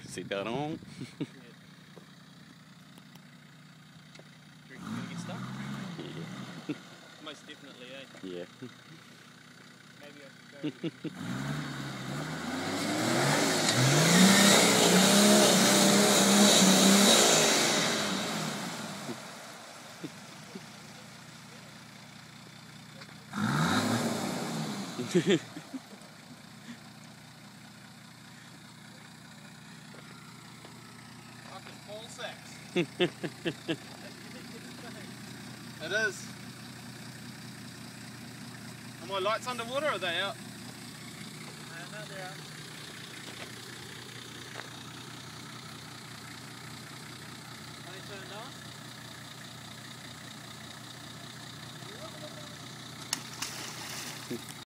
Seatbelt on. Yeah. Drink gonna get stuck? Yeah. Most definitely, eh? Yeah. Maybe I could go. Fucking ball sacks. It is. Are my lights underwater or are they out? No, they're out. Are they turned on?